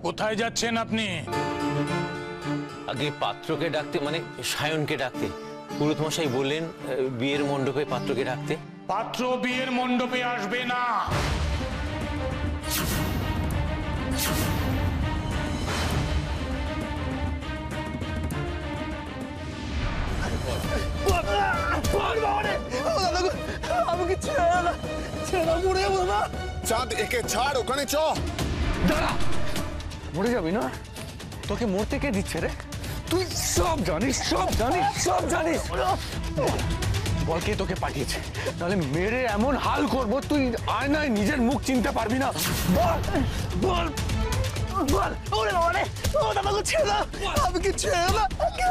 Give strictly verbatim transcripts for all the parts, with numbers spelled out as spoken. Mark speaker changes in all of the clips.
Speaker 1: কোথায় যাচ্ছেন আপনি?
Speaker 2: আগে পাত্রকে ডাকতে, মানে সায়নকে ডাকতে। পুরোহিত মশাই বললেন বিয়ের মণ্ডপে পাত্রকে ডাকতে।
Speaker 1: পাত্র বিয়ের মণ্ডপে আসবে না।
Speaker 3: আমাকে ছেড়ে না, ছেড়ে মরে যাবো না।
Speaker 4: চাঁদ, একে ছাড়, ওখানে চ।
Speaker 3: দাঁড়া, মরে যাবি না? তোকে মরতে কে দিচ্ছে রে? তুই সব জানিস, সব জানিস, সব জানিস। বল কে তোকে পাঠিয়েছে? তাহলে মেরে এমন হাল করবো তুই আয়নায় নিজের মুখ চিনতে পারবি না। বল বল বল। ওরে বাবা রে, ও আমাকে ছেড়ে দাও, আমাকে ছেড়ে দাও।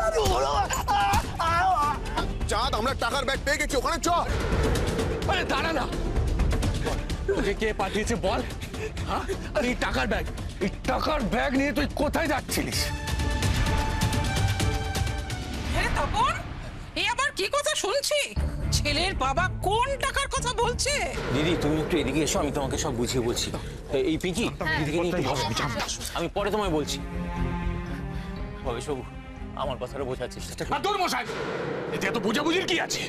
Speaker 4: চাঁদ, আমরা টাকার ব্যাগ পেয়ে গেছি, ওখানে চ।
Speaker 3: আরে দাঁড়া না, তোকে কে পাঠিয়েছে বল? হ্যাঁ, আরে এই টাকার ব্যাগ, এই টাকার ব্যাগ নিয়ে তুই কোথায় যাচ্ছিলিস?
Speaker 5: হ্যাঁ তপন, এই আবার কি কথা শুনছি? ছেলের বাবা কোন টাকার কথা বলছে?
Speaker 2: দিদি তুমি একটু এদিকে এসো, আমি তোমাকে সব বুঝিয়ে বলছি। এই পিঙ্কি, দিদিকে নিয়ে একটু বসো, আমি পরে তোমায় বলছি। ভবেশ বাবু, আমার কথাটা বোঝার চেষ্টা করুন।
Speaker 1: তোর মশাই, এতে এত বুঝাবুঝির কি আছে?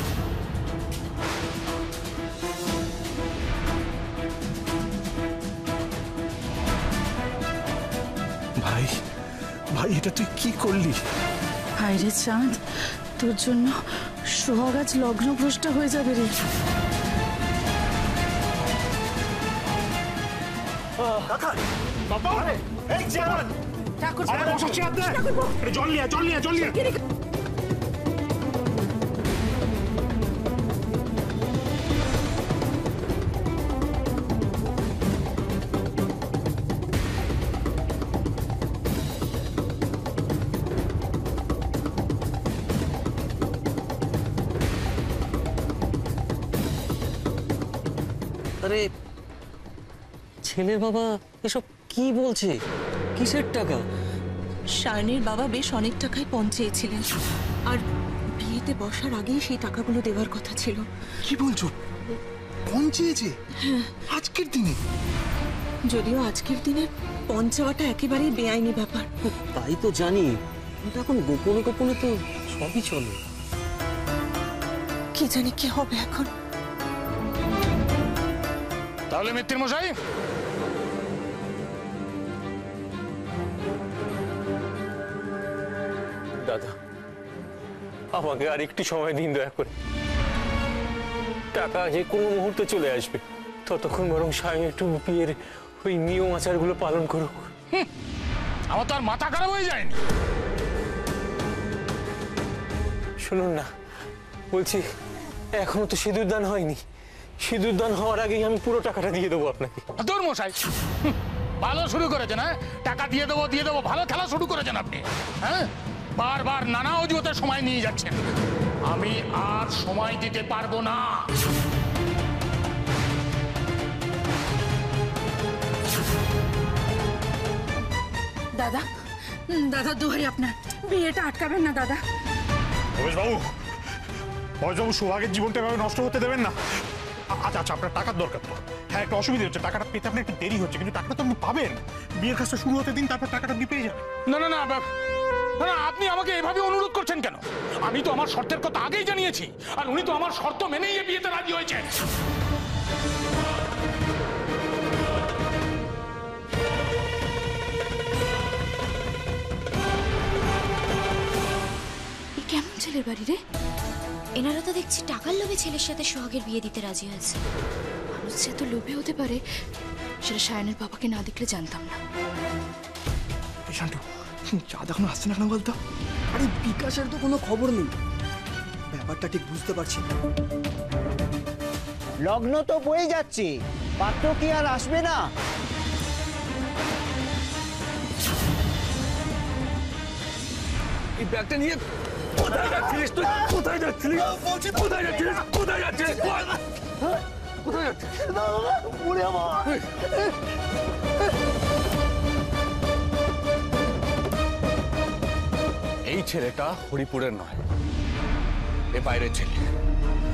Speaker 6: ভাই, ভাই এটা তুই কি করলি?
Speaker 7: হায় রে চাঁদ, তোর জন্য সোহাগ আজ লগ্ন ভ্রষ্ট হয়ে যাবে রে।
Speaker 1: জল নিয়ে জল নিয়ে জল নিয়ে
Speaker 2: আরে ছেলের বাবা এসব কি বলছে? কিসের টাকা?
Speaker 8: সায়নের বাবা বেশ অনেক টাকাই পণ চেয়েছিলেন, আর বিয়েতে বসার আগেই সেই টাকাগুলো দেওয়ার কথা ছিল।
Speaker 6: কি বলছো? পণ চেয়েছে আজকের দিনে?
Speaker 8: যদিও আজকের দিনে পণ চাওয়াটা একেবারেই বেআইনি ব্যাপার।
Speaker 2: তাই তো জানি, কিন্তু এখন গোপনে গোপনে তো সবই চলে।
Speaker 8: কি জানি কি হবে এখন।
Speaker 1: তাহলে মিত্তির মশাই,
Speaker 2: দাদা আমাকে আর একটু সময় দিন দয়া করে। টাকা যে কোনো মুহূর্তে চলে আসবে, ততক্ষণ বরং সায়ন একটু বিয়ের ওই নিয়ম আচারগুলো পালন করুক।
Speaker 1: আমার তো আর মাথা খারাপ হয়ে যায়নি।
Speaker 2: শুনুন না, বলছি এখনো তো সিঁদুর দান হয়নি। সিঁদুর দান হওয়ার আগেই আমি পুরো টাকাটা দিয়ে দেবো আপনাকে।
Speaker 1: তোর মশাই ভালো শুরু করেছেন, হ্যাঁ? টাকা দিয়ে দেবো দিয়ে দেবো, ভালো খেলা শুরু করেছেন আপনি। হ্যাঁ, বারবার নানা অজুহাতে সময় নিয়ে যাচ্ছেন। আমি আর সময় দিতে পারবো না।
Speaker 7: দাদা, দাদা দোহাই আপনার, বিয়েটা আটকাবেন না দাদা।
Speaker 9: ভবেশ বাবু, ভবেশ বাবু, সোহাগের জীবনটা এভাবে নষ্ট হতে দেবেন না। আচ্ছা আচ্ছা, আপনার টাকার দরকার তো। হ্যাঁ, একটা অসুবিধা হচ্ছে, টাকাটা পেতে আপনার একটু দেরি হচ্ছে, কিন্তু টাকাটা তো আপনি পাবেন। বিয়ের কাজটা শুরু হতে দিন, তারপর টাকাটা আপনি পেয়ে যাবেন।
Speaker 1: না না না না, আপনি আমাকে এভাবে অনুরোধ করছেন কেন? আমি তো আমার শর্তের কথা আগেই জানিয়েছি, আর উনি তো আমার শর্ত মেনেই এই বিয়েতে রাজি হয়েছেন।
Speaker 10: কেমন ছেলের বাড়ি রে? এনারা তো দেখছি টাকার লোভে ছেলের সাথে সোহাগের বিয়ে দিতে রাজি হয়েছে। মানুষ যে এত লোভে হতে পারে সেটা সায়নের বাবাকে না দেখলে জানতাম না।
Speaker 6: শান্টু, চাঁদ এখনো আসছে না কেন বলতো?
Speaker 3: আরে বিকাশের তো কোনো খবর নেই, ব্যাপারটা ঠিক বুঝতে পারছি না।
Speaker 11: লগ্ন তো বয়ে যাচ্ছে, পাত্র কি আর আসবে না?
Speaker 3: এই ব্যাগটা নিয়ে কোথায় যাচ্ছিলিস তুই? কোথায় যাচ্ছিলিস? কোথায় যাচ্ছিলিস? কোথায় যাচ্ছিলিস? কোথায় যাচ্ছিস?
Speaker 6: এই ছেলেটা হরিপুরের নয়, এ বাইরের ছেলে।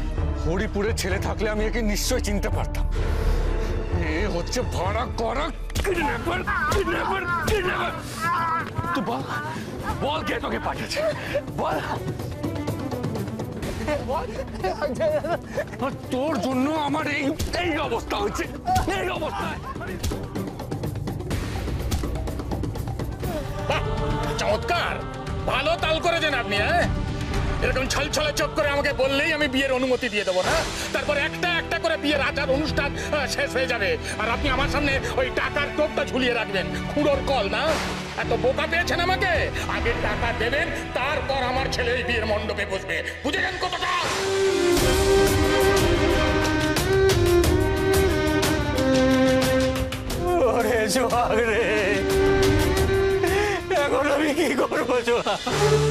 Speaker 6: হরিপুরের ছেলে থাকলে আমি একে নিশ্চয় চিনতে পারতাম। এ হচ্ছে ভাড়া করা
Speaker 3: কিডন্যাপার কিডন্যাপার কিডন্যাপার তুই বল বল কে তোকে পাঠিয়েছে বল তোর জন্য আমার এই এই অবস্থা হচ্ছে এই অবস্থা
Speaker 1: চমৎকার, ভালো তাল করেছেন আপনি। হ্যাঁ, এরকম ছলছলে চোখ করে আমাকে বললেই আমি বিয়ের অনুমতি দিয়ে দেবো না? তারপর একটা একটা করে বিয়ের আচার অনুষ্ঠান শেষ হয়ে যাবে, আর আপনি আমার সামনে ওই টাকার টোপটা ঝুলিয়ে রাখবেন। খুঁড়োর কল না? এত বোকা পেয়েছেন আমাকে? আগে টাকা দেবেন, তারপর আমার ছেলে এই বিয়ের মণ্ডপে বসবে। বুঝেছেন কতটা?
Speaker 2: ওরে সোহাগ রে, এখন আমি কি করবো সোহাগ?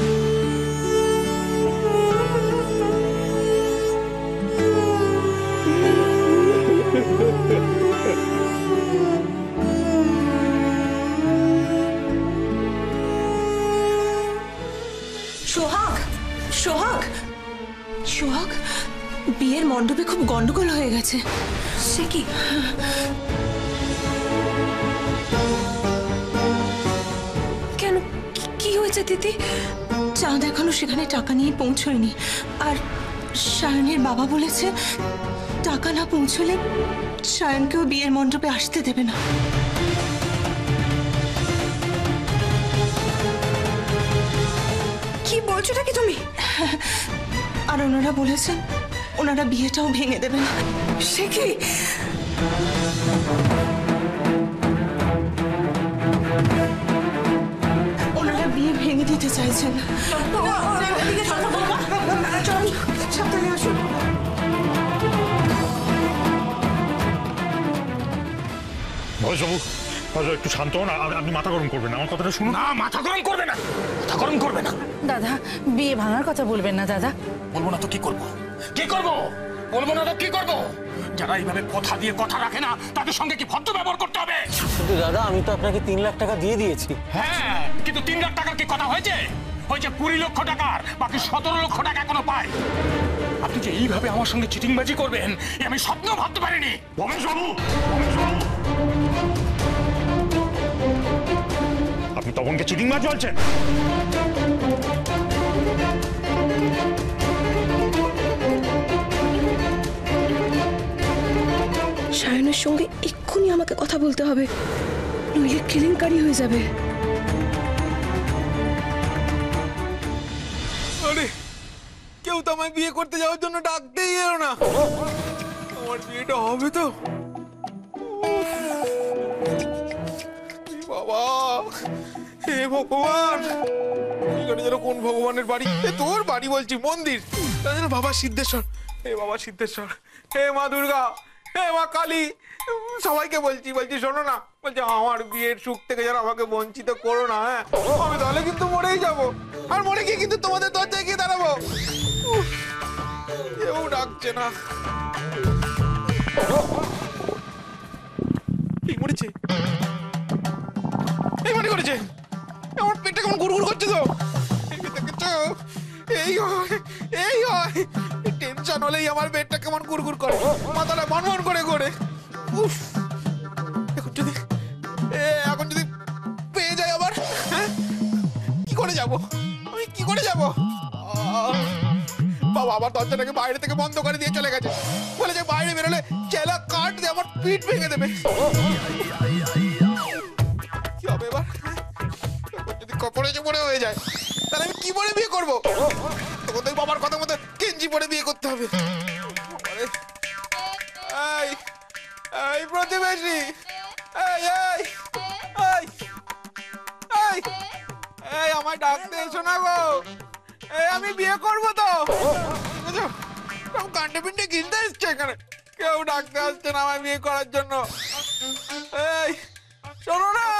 Speaker 8: সোহাগ সোহাগ সোহাগ বিয়ের মণ্ডপে খুব গন্ডগোল হয়ে গেছে। সে কি? কেন, কি হয়েছে দিদি? চাঁদ এখনো সেখানে টাকা নিয়ে পৌঁছয়নি, আর সায়নের বাবা বলেছে টাকা না পৌঁছলে সায়নকেও বিয়ের মণ্ডপে আসতে দেবে না। কি বলছো নাকি তুমি? আর ওনারা বলেছেন ওনারা বিয়েটাও ভেঙে দেবেন। সে কি? ওনারা বিয়ে ভেঙে দিতে চাইছেন। সাবধানে আসুন।
Speaker 9: ভবেশবাবু, ভবেশবাবু একটু শান্ত হন, আপনি মাথা গরম করবেন না, আমার কথাটা শুনুন।
Speaker 1: না, মাথা গরম করবে না, মাথা গরম করবে না।
Speaker 7: দাদা, বিয়ে ভাঙার কথা বলবেন না দাদা।
Speaker 1: বলবো না তো কি করবো? কি করবো? বলবো না তো কি করবো? যারা এইভাবে কথা দিয়ে কথা রাখে না, তাদের সঙ্গে কি ভদ্র ব্যবহার করতে হবে?
Speaker 2: কিন্তু দাদা, আমি তো আপনাকে তিন লাখ টাকা দিয়ে দিয়েছি।
Speaker 1: হ্যাঁ, কিন্তু তিন লাখ টাকার কি কথা হয়েছে? হয়েছে কুড়ি লক্ষ টাকার, বাকি সতেরো লক্ষ টাকা এখনো পাই। আপনি যে এইভাবে আমার সঙ্গে চিটিংবাজি করবেন, এ আমি স্বপ্ন ভাবতে পারিনি।
Speaker 9: ভবেশবাবু, ভবেশবাবু, আপনি তপনকে চিটিংবাজ বলছেন?
Speaker 10: সায়নের সঙ্গে এক্ষুনি আমাকে কথা বলতে হবে, নইলে কেলেঙ্কারি হয়ে যাবে।
Speaker 6: আরে, কেউ তো আমায় বিয়ে করতে যাওয়ার জন্য ডাকতেই এলো না। আমার বিয়েটা হবে তো? বাবা, হে ভগবান, এখানে যেন কোন ভগবানের বাড়ি? এ তোর বাড়ি বলছি, মন্দির। তা যেন বাবা সিদ্ধেশ্বর। হে বাবা সিদ্ধেশ্বর, হে মা দুর্গা, হে মা কালী, সবাইকে বলছি বলছি শোনো না, বলছি আমার বিয়ের সুখ থেকে যেন আমাকে বঞ্চিত করো না। হ্যাঁ, আমি তাহলে কিন্তু মরেই যাবো, আর মরে গিয়ে কিন্তু তোমাদের দরজায় গিয়ে দাঁড়াবো। কেউ ডাকছে না। এই মরেছে, এই মনে করেছে। আমার পেটটা কেমন গুড়গুড় করছে তো, এই হয় এই হয় টেনশন হলেই আমার পেটটা কেমন গুড়গুড় করে, মাথাটা মনমন করে করে। উফ, এখন যদি এখন যদি পেয়ে যায় আবার, হ্যাঁ কি করে যাব? আমি কি করে যাব? বাবা আবার দরজাটাকে বাইরে থেকে বন্ধ করে দিয়ে চলে গেছে, বলে যে বাইরে বেরোলে চেলা কাট দিয়ে আমার পিঠ ভেঙে দেবে। কি হবে এবার? যদি কপড়ে চোপড়ে হয়ে যায়, তাহলে আমি কি পরে বিয়ে করবো? তখন তো বাবার কথা মতো গেঞ্জি পরে বিয়ে করতে হবে। এই এই প্রতিবেশী, এই এই এই এই এই আমায় ডাকতে এসো না গো। এই আমি বিয়ে করবো তো। কান্ডে পিন্ডে কিনতে এসছে এখানে, কেউ ডাকতে আসছে না আমায় বিয়ে করার জন্য। এই শোনো না,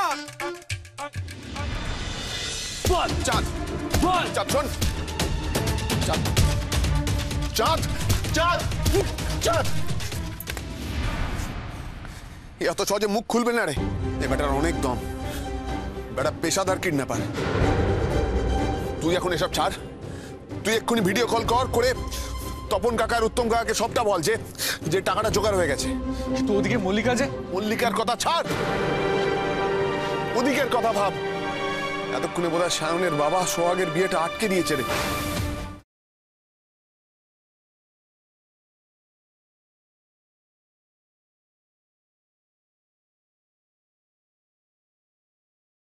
Speaker 4: বল চাঁদ, বল চাঁদ, শোন চাঁদ, চাঁদ, চাঁদ, চাঁদ, এত সহজে মুখ খুলবে না রে। এ বেটার অনেক দম, বেটা পেশাদার কিডন্যাপার। তুই এখন এসব ছাড়, তুই এক্ষুনি ভিডিও কল কর করে তপন কাকা আর উত্তম কাকাকে সবটা বল যে যে টাকাটা জোগাড় হয়ে গেছে।
Speaker 3: কিন্তু ওদিকে মল্লিকা যে।
Speaker 4: মল্লিকার কথা ছাড়, ওদিকের কথা ভাব। এতক্ষণে বোধহয় সায়নের বাবা সোহাগের বিয়েটা আটকে দিয়েছে রে।